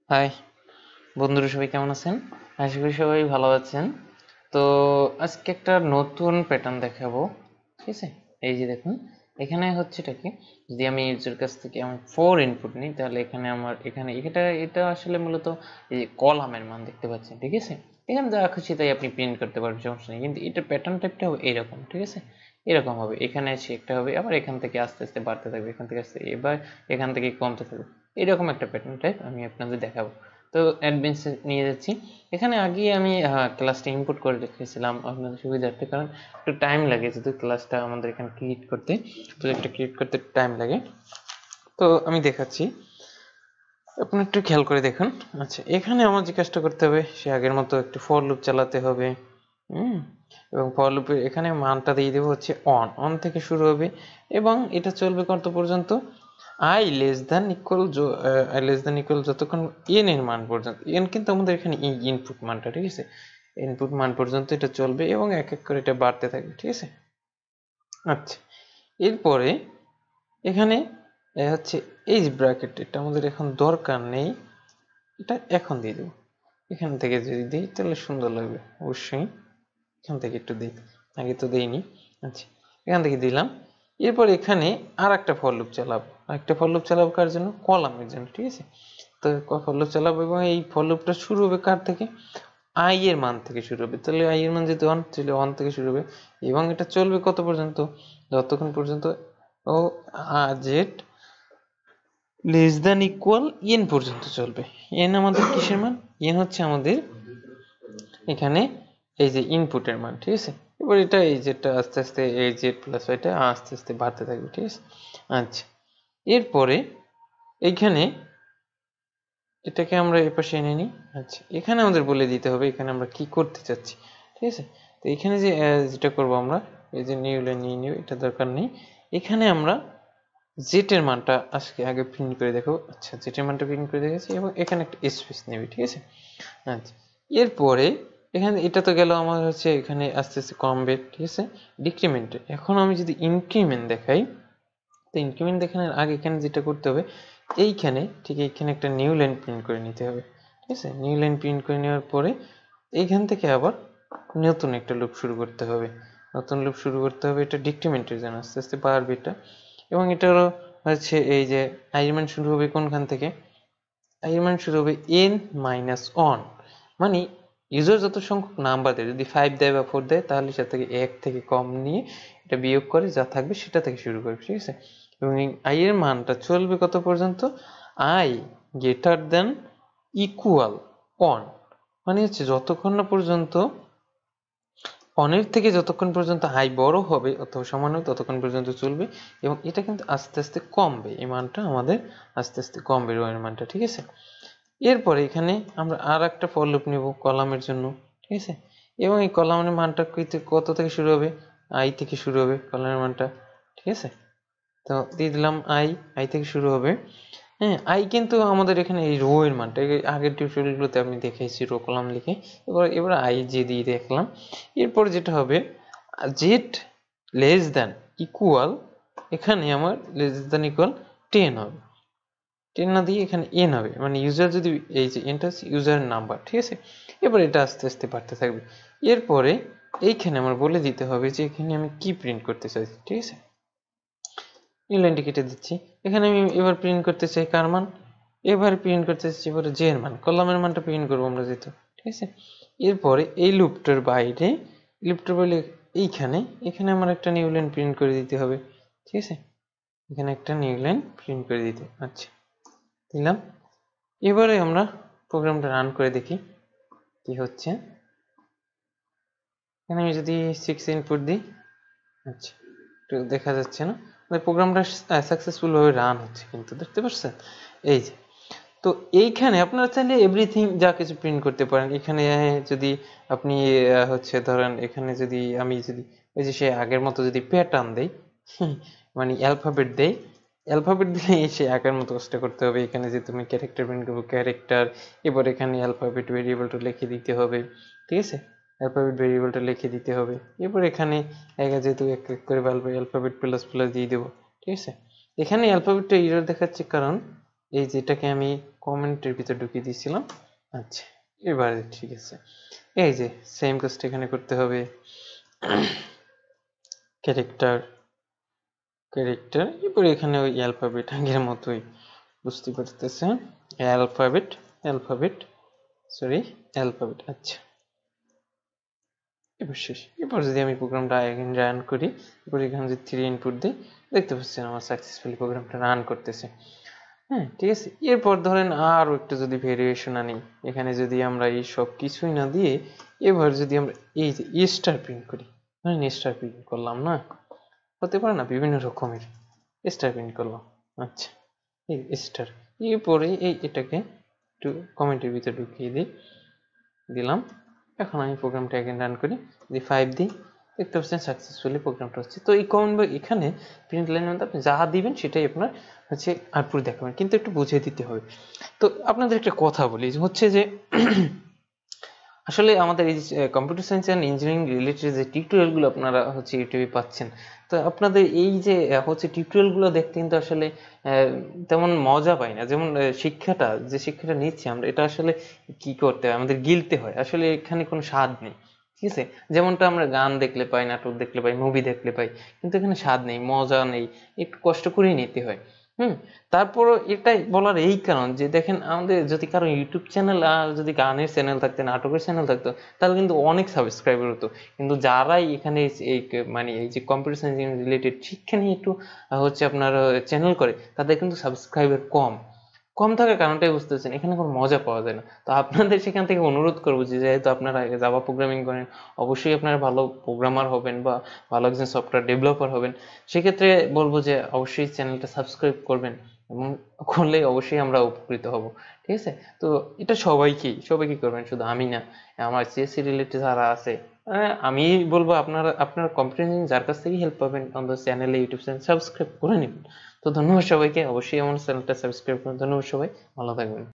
High বন্ধুরা, সবাই কেমন আছেন? আশা করি সবাই ভালো আছেন। তো আজকে একটা নতুন প্যাটার্ন দেখাবো, ঠিক আছে? এই যে দেখুন, এখানে হচ্ছে এটা কি, যদি আমি ইউজার কাছ থেকে আমি 4 ইনপুট নিই, তাহলে এখানে আমার এটা আসলে মূলত এই কলামের মান দেখতে পাচ্ছেন, ঠিক আছে? এখানে যা খুশি তাই আপনি প্রিন্ট করতে পারবেন, সমস্যা নেই। কিন্তু এটা প্যাটার্ন টাইপটা হবে এইরকম, ঠিক আছে? এরকম হবে, এখানে এসে একটা হবে, আবার এখান থেকে আস্তে আস্তে বাড়তে থাকবে, এখান থেকে আস্তে, এবার এখান থেকে কমতে থাকবে। এরকম একটা প্যাটার্ন টাইপ আমি আপনাদের দেখাবো। তো অ্যাডভেন্সে নিয়ে যাচ্ছি। এখানে আগে আমি ক্লাসটা ইম্পোর্ট করে রেখেছিলাম আপনাদের সুবিধার্থে, কারণ একটু টাইম লাগে যেহেতু ক্লাসটা আমাদের এখানে ক্রিয়েট করতে, প্রজেক্টটা ক্রিয়েট করতে টাইম লাগে। তো আমি দেখাচ্ছি, আপনি একটু খেয়াল করে দেখুন। আচ্ছা, এখানে আমার যে কাজটা করতে হবে, সে আগের মতো একটু ফর লুপ চালাতে হবে। হুম, এবং ফর লুপের এখানে মানটা দিয়ে দেবো হচ্ছে অন থেকে শুরু হবে, এবং এটা চলবে কত পর্যন্ত, i less than equal যতক্ষণ n এর মান পর্যন্ত। n কিন্তু আমাদের এখানে ইনপুট মানটা, ঠিক আছে? ইনপুট মান পর্যন্ত এটা চলবে এবং এক এক করে এটা বাড়তে থাকবে, ঠিক আছে? আচ্ছা, এরপরে এখানে হচ্ছে এই যে ব্র্যাকেট, এটা আমাদের এখন দরকার নেই, এটা এখন দিয়ে দেবো। এখান থেকে যদি দিই তাহলে সুন্দর লাগবে অবশ্যই। এখান থেকে একটু দিই, আগে তো দেইনি। আচ্ছা, এখান থেকে দিলাম। এরপর এখানে আর একটা ফর লুপ চালাবো, আরেকটা ফর লুপ চালাবো কার জন্য, কলামের জন্য, ঠিক আছে? তো ফর লুপ চালাবো এবং এই ফর লুপটা শুরু হবে কার থেকে, আই এর মান থেকে শুরু হবে। তাহলে আই এর মান যেহেতু 1, তাহলে 1 থেকে শুরু হবে এবং এটা চলবে কত পর্যন্ত, যতক্ষণ পর্যন্ত ও z less than equal n পর্যন্ত চলবে। এন আমাদের কিসের মান, এন হচ্ছে আমাদের এখানে এই যে ইনপুটের মান, ঠিক আছে? এবার এটা এই যেটা আস্তে আস্তে এই জেড প্লাস এটা আস্তে আস্তে বাড়তে থাকবে, ঠিক আছে? আচ্ছা, এরপরে এইখানে এটাকে আমরা এপাশে এনে নিই। আচ্ছা, এখানে আমাদের বলে দিতে হবে এখানে আমরা কি করতে চাচ্ছি, ঠিক আছে? তো এখানে যে যেটা করব আমরা, এই যে নিউ লাইন নিয়ে নিউ, এটা দরকার নেই। এখানে আমরা জেড এর মানটা আজকে আগে প্রিন্ট করে দেখাবো। আচ্ছা, জেড এর মানটা প্রিন্ট করে দেখেছি এবং এখানে একটা স্পেস নেবে, ঠিক আছে? আচ্ছা, এরপরে এখানে এটা তো গেল আমার হচ্ছে এখানে আস্তে আস্তে কমবে, ঠিক আছে? ডিক্রিমেন্টে এখন আমি যদি ইনক্রিমেন্ট দেখাই, তো ইনক্রিমেন্ট দেখানোর আগে এখানে যেটা করতে হবে, এইখানে ঠিক এইখানে একটা নিউ লাইন প্রিন্ট করে নিতে হবে, ঠিক আছে? নিউ লাইন প্রিন্ট করে নেওয়ার পরে এইখান থেকে আবার নতুন একটা লুপ শুরু করতে হবে, নতুন লুপ শুরু করতে হবে। এটা ডিক্রিমেন্টের জন্য আস্তে আস্তে বাড়বে এটা, এবং এটারও হচ্ছে এই যে আই মান শুরু হবে কোনখান থেকে, আই মান শুরু হবে n মাইনাস 1, মানে ইউজার যত সংখ্যক নাম্বার দেয়, যদি 5 দেয় বা 4 দেয়, তাহলে সেটা থেকে 1 থেকে কম নিয়ে এটা বিয়োগ করে যা থাকবে সেটা থেকে শুরু করবে, ঠিক আছে? এবং এই আই এর মানটা চলবে কত পর্যন্ত, আই গ্রেটার দেন ইকুয়াল 1, মানে হচ্ছে যতক্ষণ না পর্যন্ত অনের থেকে যতক্ষণ পর্যন্ত আই বড় হবে অথবা সমান হবে ততক্ষণ পর্যন্ত চলবে, এবং এটা কিন্তু আস্তে আস্তে কমবে, এই মানটা আমাদের আস্তে আস্তে কমবে রো এর মানটা, ঠিক আছে? এরপরে এখানে আমরা আর একটা ফর লুপ নিব কলামের জন্য, ঠিক আছে? এবং এই কলামের মানটা কত থেকে শুরু হবে, আই থেকে শুরু হবে কলামের মানটা, ঠিক আছে? তো দিয়ে দিলাম আই, আই থেকে শুরু হবে। হ্যাঁ, আই কিন্তু আমাদের এখানে এই রো এর মানটা আগের টিউটোরিয়ালগুলোতে আমি দেখিয়েছি রো কলাম লিখে, এবার আই যে দিয়ে দেখলাম। এরপর যেটা হবে জেড লেস দ্যান ইকুয়াল, এখানে আমার লেস দ্যান ইকুয়াল 10 হবে, 10 না দিয়ে এখানে এন হবে, মানে ইউজার যদি এই যে এনটা হচ্ছে ইউজারের নাম্বার, ঠিক আছে? এবার এটা আস্তে আস্তে বাড়তে থাকবে। এরপরে এইখানে আমার বলে দিতে হবে যে এখানে আমি কি প্রিন্ট করতে চাইছি, ঠিক আছে? এই লাইনটি কেটে দিচ্ছি। এখানে আমি এবার প্রিন্ট করতে চাই কার মান, এবার প্রিন্ট করতে চাইছি এবারে জে এর মান, কলামের মানটা প্রিন্ট করবো আমরা যেহেতু, ঠিক আছে? এরপরে এই লুপটার বাইরে, লুপটার বাইরে এইখানে, এখানে আমার একটা নিউ লাইন প্রিন্ট করে দিতে হবে, ঠিক আছে? এখানে একটা নিউ লাইন প্রিন্ট করে দিতে, আচ্ছা দিলাম। এবারে আমরা প্রোগ্রামটা রান করে দেখি কি হচ্ছে। এখানে আমি যদি 6 ইনপুট দিই, আচ্ছা একটু দেখা যাচ্ছে না, প্রোগ্রামটা সাকসেসফুল ভাবে রান হচ্ছে, কিন্তু দেখতে পাচ্ছেন এই যে। তো এইখানে আপনারা চাইলে এভরিথিং যা কিছু প্রিন্ট করতে পারেন। এখানে যদি আপনি হচ্ছে ধরেন এখানে যদি আমি যদি ওই যে সে আগের মতো যদি প্যাটার্ন দেই, মানে অ্যালফাবেট দেই, অ্যালফাবেট দিলে সে আগের মতো কাজটা করতে হবে। এখানে যে তুমি ক্যারেক্টার প্রিন্ট করবো ক্যারেক্টার, এবার এখানে অ্যালফাবেট ভেরিয়েবলটা লিখে দিতে হবে, ঠিক আছে? অ্যালফাবেট ভেরিয়েবলটা লিখে দিতে হবে। এবার এখানে যেহেতু এক এক করে অ্যালফাবেট প্লাস প্লাস দিয়ে দেবো, ঠিক আছে? এখানে অ্যালফাবেটটা এরর দেখাচ্ছে কারণ এই যেটাকে আমি কমেন্টের ভিতর ঢুকিয়ে দিয়েছিলাম। আচ্ছা, এবারে ঠিক আছে। এই যে সেম কাজটা এখানে করতে হবে। ক্যারেক্টার এরপরে এখানে ওই অ্যালফাবেট আগের মতোই, বুঝতে পারতেছেন? অ্যালফাবেট আচ্ছা, এবার শেষ। এরপর যদি আমি প্রোগ্রামটা রান করি, এরপর এখানে যদি 3 ইনপুট দিই, দেখতে পাচ্ছেন আমার সাকসেসফুলি প্রোগ্রামটা রান করতেছে। হ্যাঁ, ঠিক আছে। এরপর ধরেন আরো একটু যদি ভেরিয়েশন আনি, এখানে যদি আমরা এই সব কিছুই না দিয়ে এবার যদি আমরা এই যে স্টার প্রিন্ট করি, ধরেন স্টার প্রিন্ট করলাম না, হতে পারে না বিভিন্ন রকমের স্টার প্রিন্ট করলাম। আচ্ছা, এই স্টার, এরপরে এটাকে একটু কমেন্টের ভিতরে ঢুকিয়ে দিলাম। এখন আমি প্রোগ্রামটা এগেন রান করি, যদি 5 দিই, দেখতে পাচ্ছেন সাকসেসফুলি প্রোগ্রামটা হচ্ছে। তো এই কমেন্ট বা এখানে প্রিন্ট লাইনের মধ্যে আপনি যা দিবেন সেটাই আপনার হচ্ছে আউটপুট দেখাবেন, কিন্তু একটু বুঝিয়ে দিতে হবে। তো আপনাদের একটা কথা বলি, হচ্ছে যে আসলে আমাদের এই computer science and engineering related যে টিউটোরিয়ালগুলো আপনারা হচ্ছে ইউটিউবে পাচ্ছেন, তো আপনাদের এই যে হচ্ছে টিউটোরিয়ালগুলো দেখতে কিন্তু আসলে তেমন মজা পাই না। যেমন যে শিক্ষাটা নিচ্ছি আমরা, এটা আসলে কি করতে হয়, আমাদের গিলতে হয়, আসলে এখানে কোনো স্বাদ নেই। ঠিক আছে, যেমনটা আমরা গান দেখলে পাই, নাটক দেখলে পাই, মুভি দেখলে পাই, কিন্তু এখানে স্বাদ নেই, মজা নেই, একটু কষ্ট করেই নিতে হয়। তারপরও এটাই বলার এই কারণ যে দেখেন, আমাদের যদি কারো ইউটিউব চ্যানেল আর যদি গানের চ্যানেল থাকতো, নাটকের চ্যানেল থাকতো, তাহলে কিন্তু অনেক সাবস্ক্রাইবার হতো। কিন্তু যারাই এখানে মানে এই যে কম্পিউটার সায়েন্স রিলেটেড শিক্ষা নিয়ে একটু হচ্ছে আপনার চ্যানেল করে, তাদের কিন্তু সাবস্ক্রাইবার কম। কম থাকার কারণটাই বুঝতেছেন, এখানে কোনো মজা পাওয়া যায় না। তো আপনাদের সেখান থেকে অনুরোধ করবো যে যেহেতু আপনারা জাভা প্রোগ্রামিং করেন, অবশ্যই আপনারা ভালো প্রোগ্রামার হবেন বা ভালো একজন সফটওয়্যার ডেভেলপার হবেন। সেক্ষেত্রে বলবো যে অবশ্যই চ্যানেলটা সাবস্ক্রাইব করবেন, এবং করলে অবশ্যই আমরা উপকৃত হব। ঠিক আছে, তো এটা সবাইকে করবেন, শুধু আমি না, আমার সিএসসি রিলেটেড যারা আছে, আমি বলবো আপনারা কম্পিউটার যার কাছ থেকে হেল্প পাবেন, আমাদের চ্যানেলে ইউটিউব চ্যানেল সাবস্ক্রাইব করে নেবেন। তো ধন্যবাদ সবাইকে, অবশ্যই আমার চ্যানেলটা সাবস্ক্রাইব করুন। ধন্যবাদ সবাই, ভালো থাকবেন।